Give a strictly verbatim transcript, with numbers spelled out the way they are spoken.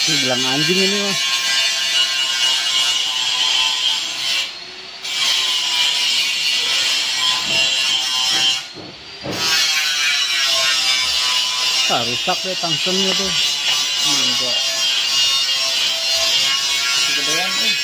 Ini bilang anjing ini mah. Ah, rusak deh tangsemnya tuh. Ini enggak. Kegedean eh.